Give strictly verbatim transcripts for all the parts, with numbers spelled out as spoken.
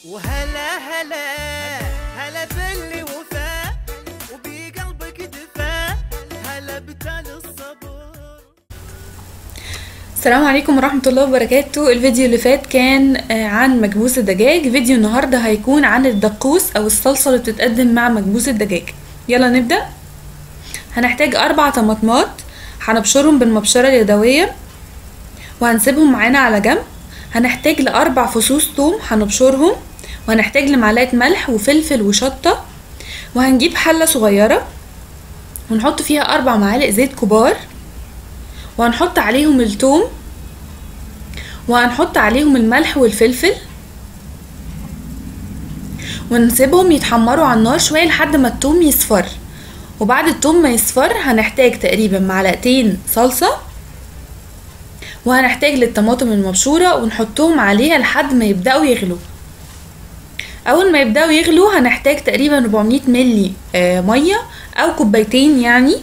وهلا هلا هلا باللي وفاء وبقلبك دفاء هلا بتال الصبر. السلام عليكم ورحمة الله وبركاته. الفيديو اللي فات كان عن مكبوس الدجاج، فيديو النهاردة هيكون عن الدقوس او الصلصة اللي بتتقدم مع مكبوس الدجاج. يلا نبدأ. هنحتاج اربع طماطمات هنبشرهم بالمبشرة اليدوية وهنسيبهم معانا على جنب. هنحتاج لاربع فصوص ثوم هنبشرهم، وهنحتاج لمعلقة ملح وفلفل وشطة، وهنجيب حلة صغيرة ونحط فيها اربع معالق زيت كبار، وهنحط عليهم الثوم وهنحط عليهم الملح والفلفل ونسيبهم يتحمروا على النار شوية لحد ما الثوم يصفر. وبعد الثوم ما يصفر هنحتاج تقريبا معلقتين صلصة، وهنحتاج للطماطم المبشورة ونحطهم عليها لحد ما يبدأوا يغلوا. اول ما يبدأوا يغلوا هنحتاج تقريبا أربعمية ملي مية او كوبايتين يعني،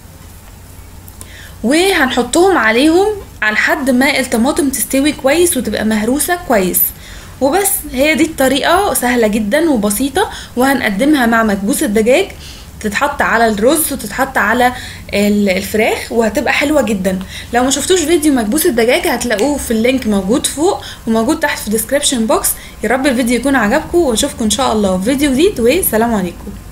وهنحطهم عليهم على لحد ما الطماطم تستوي كويس وتبقى مهروسة كويس. وبس، هي دي الطريقة، سهلة جدا وبسيطة، وهنقدمها مع مكبوس الدجاج. تتحط على الرز وتتحط على الفراخ وهتبقى حلوة جدا. لو ما شفتوش فيديو مكبوس الدجاج هتلاقوه في اللينك موجود فوق وموجود تحت في الديسكريبشن بوكس. يا رب الفيديو يكون عجبكم، ونشوفكم ان شاء الله في فيديو جديد، والسلام عليكم.